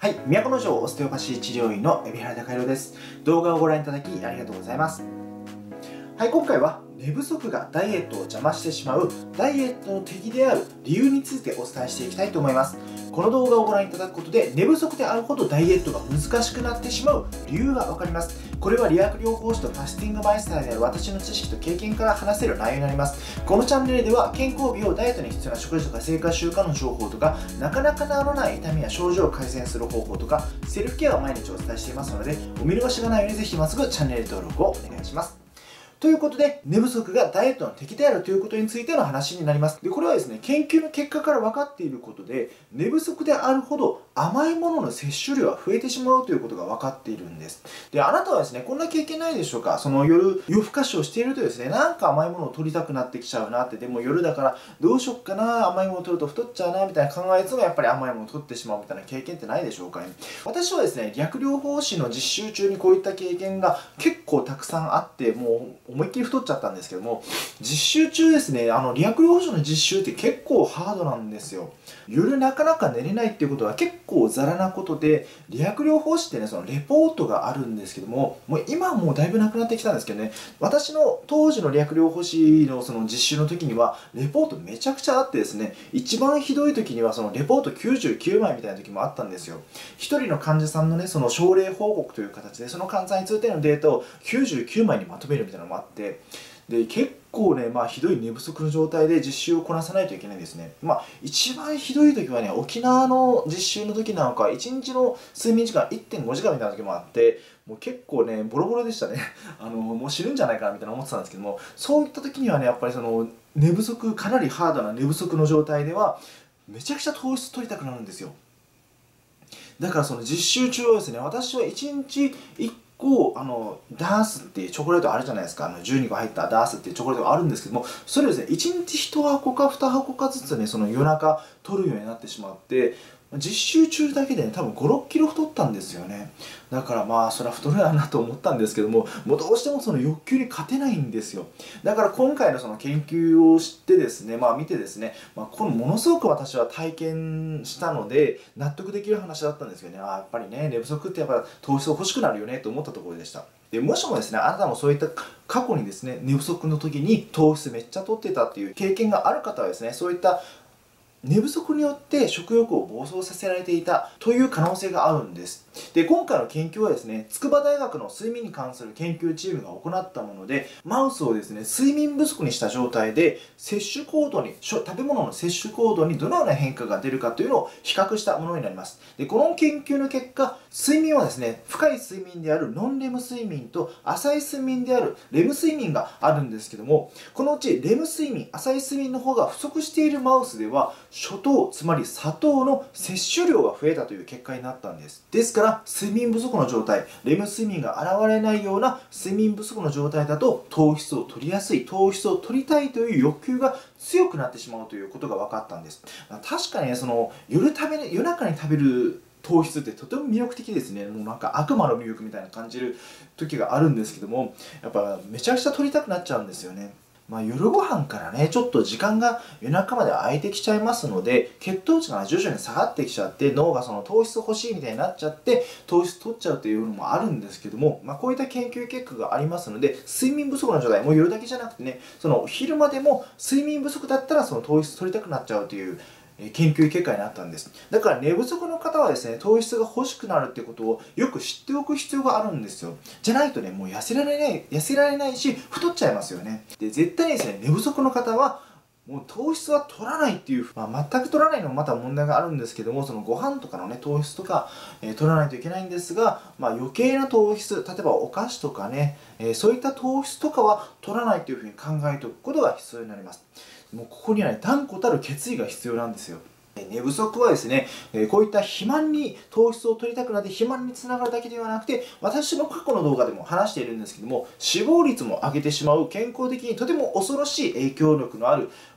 はい、都城オステオパシー治療院の海老原貴弘です。動画をご覧いただきありがとうございます。はい、今回は寝不足がダイエットを邪魔してしまうダイエットの敵である理由についてお伝えしていきたいと思います。この動画をご覧いただくことで寝不足であるほどダイエットが難しくなってしまう理由がわかります。これは理学療法士とファスティングマイスターである私の知識と経験から話せる内容になります。このチャンネルでは健康美容、ダイエットに必要な食事とか生活習慣の情報とか、なかなか治らない痛みや症状を改善する方法とか、セルフケアを毎日お伝えしていますので、お見逃しがないようにぜひ今すぐチャンネル登録をお願いします。ということで、寝不足がダイエットの敵であるということについての話になります。で、これはですね、研究の結果から分かっていることで、寝不足であるほど甘いものの摂取量が増えてしまうということが分かっているんです。で、あなたはですね、こんな経験ないでしょうか？夜更かしをしているとですね、なんか甘いものを取りたくなってきちゃうなって、でも夜だからどうしよっかな、甘いものを取ると太っちゃうな、みたいな考えつつもやっぱり甘いものを取ってしまうみたいな経験ってないでしょうかね？私はですね、理学療法士の実習中にこういった経験が結構たくさんあって、もう思いっきり太っちゃったんですけども、実習中ですね、理学療法士の実習って結構ハードなんですよ。夜なかなか寝れないっていうことは結構ザラなことで、理学療法士ってね、そのレポートがあるんですけども、もう今はもうだいぶなくなってきたんですけどね、私の当時の理学療法士のその実習の時には、レポートめちゃくちゃあってですね、一番ひどい時にはそのレポート99枚みたいな時もあったんですよ。一人の患者さんのね、その症例報告という形で、その患者さんについてのデータを99枚にまとめるみたいなのもあって、で結構ね、ひどい寝不足の状態で実習をこなさないといけないんですね。一番ひどい時はね、沖縄の実習の時なんか、1日の睡眠時間 1.5 時間みたいな時もあって、もう結構ね、ボロボロでしたね。もう死ぬんじゃないかなみたいな思ってたんですけども、そういった時にはね、やっぱりその寝不足、かなりハードな寝不足の状態では、めちゃくちゃ糖質取りたくなるんですよ。だからその実習中はですね、私は1日1個ダースっていうチョコレートあるじゃないですか。12個入ったダースっていうチョコレートがあるんですけども、それをですね、1日1箱か2箱かずつね、その夜中取るようになってしまって、実習中だけでね、多分5、6キロ太ったんですよね。だからそれは太るやなと思ったんですけども、もうどうしてもその欲求に勝てないんですよ。だから今回のその研究を知ってですね、見てですね、このものすごく私は体験したので、納得できる話だったんですよね。やっぱりね、寝不足ってやっぱ糖質欲しくなるよねと思ったところでした。でもしもですね、あなたもそういった過去にですね、寝不足の時に糖質めっちゃ取ってたっていう経験がある方はですね、そういった寝不足によって食欲を暴走させられていたという可能性があるんです。で、今回の研究はですね、筑波大学の睡眠に関する研究チームが行ったもので、マウスをですね、睡眠不足にした状態で、摂取行動に、食べ物の摂取行動にどのような変化が出るかというのを比較したものになります。で、この研究の結果、睡眠はですね、深い睡眠であるノンレム睡眠と浅い睡眠であるレム睡眠があるんですけども、このうちレム睡眠、浅い睡眠の方が不足しているマウスでは、初糖、つまり砂糖の摂取量が増えたという結果になったんです。ですから、睡眠不足の状態、レム睡眠が現れないような睡眠不足の状態だと、糖質を取りやすい、糖質を取りたいという欲求が強くなってしまうということが分かったんです。確かにね、夜中に食べる糖質ってとても魅力的ですね。もうなんか悪魔の魅力みたいな感じる時があるんですけども、やっぱめちゃくちゃ取りたくなっちゃうんですよね。夜ご飯からね、ちょっと時間が夜中まで空いてきちゃいますので、血糖値が徐々に下がってきちゃって、脳がその糖質欲しいみたいになっちゃって、糖質取っちゃうというのもあるんですけども、こういった研究結果がありますので、睡眠不足の状態、もう夜だけじゃなくてね、昼間でも睡眠不足だったらその糖質取りたくなっちゃうという研究結果になったんです。だから寝不足の方はですね、糖質が欲しくなるってことをよく知っておく必要があるんですよ。じゃないとね、もう痩せられないし、太っちゃいますよね。で、絶対にですね、寝不足の方は、もう糖質は取らないっていう、全く取らないのもまた問題があるんですけども、そのご飯とかのね、糖質とか、取らないといけないんですが、余計な糖質、例えばお菓子とかね、そういった糖質とかは取らないというふうに考えておくことが必要になります。もうここにはね、断固たる決意が必要なんですよ。寝不足はですね、こういった肥満に糖質を取りたくなって肥満につながるだけではなくて、私の過去の動画でも話しているんですけども、死亡率も上げてしまう健康的にとても恐ろしい影響力のある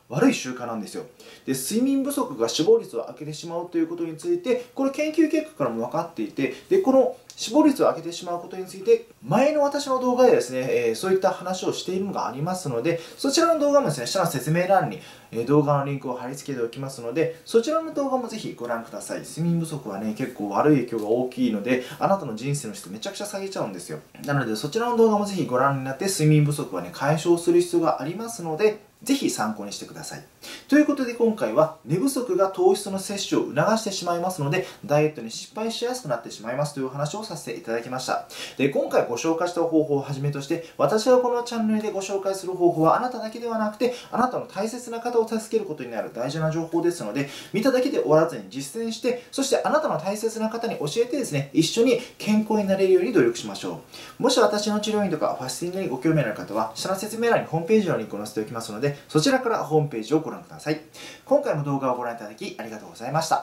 悪い習慣なんですよ。で、睡眠不足が死亡率を上げてしまうということについて、これ研究結果からも分かっていて、で、この死亡率を上げてしまうことについて、前の私の動画でですね、そういった話をしているのがありますので、そちらの動画もですね、下の説明欄に動画のリンクを貼り付けておきますので、そちらの動画もぜひご覧ください。睡眠不足はね、結構悪い影響が大きいので、あなたの人生の質めちゃくちゃ下げちゃうんですよ。なので、そちらの動画もぜひご覧になって、睡眠不足はね、解消する必要がありますので、ぜひ参考にしてください。ということで今回は寝不足が糖質の摂取を促してしまいますのでダイエットに失敗しやすくなってしまいますというお話をさせていただきました。で、今回ご紹介した方法をはじめとして私がこのチャンネルでご紹介する方法はあなただけではなくてあなたの大切な方を助けることになる大事な情報ですので見ただけで終わらずに実践してそしてあなたの大切な方に教えてですね一緒に健康になれるように努力しましょう。もし私の治療院とかファスティングにご興味のある方は下の説明欄にホームページのリンクを載せておきますのでそちらからホームページをご覧ください。今回も動画をご覧いただきありがとうございました。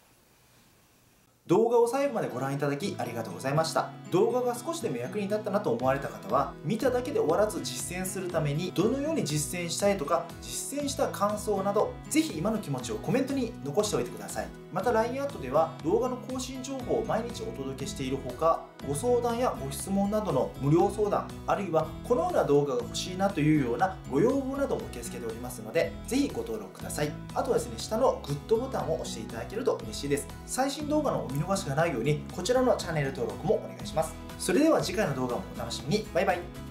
動画を最後までご覧いただきありがとうございました。動画が少しでも役に立ったなと思われた方は見ただけで終わらず実践するためにどのように実践したいとか実践した感想などぜひ今の気持ちをコメントに残しておいてください。また LINE アットでは動画の更新情報を毎日お届けしているほかご相談やご質問などの無料相談あるいはこのような動画が欲しいなというようなご要望なども受け付けておりますのでぜひご登録ください。あとはですね下のグッドボタンを押していただけると嬉しいです。最新動画のお見逃しがないようにこちらのチャンネル登録もお願いします。それでは次回の動画もお楽しみに。バイバイ。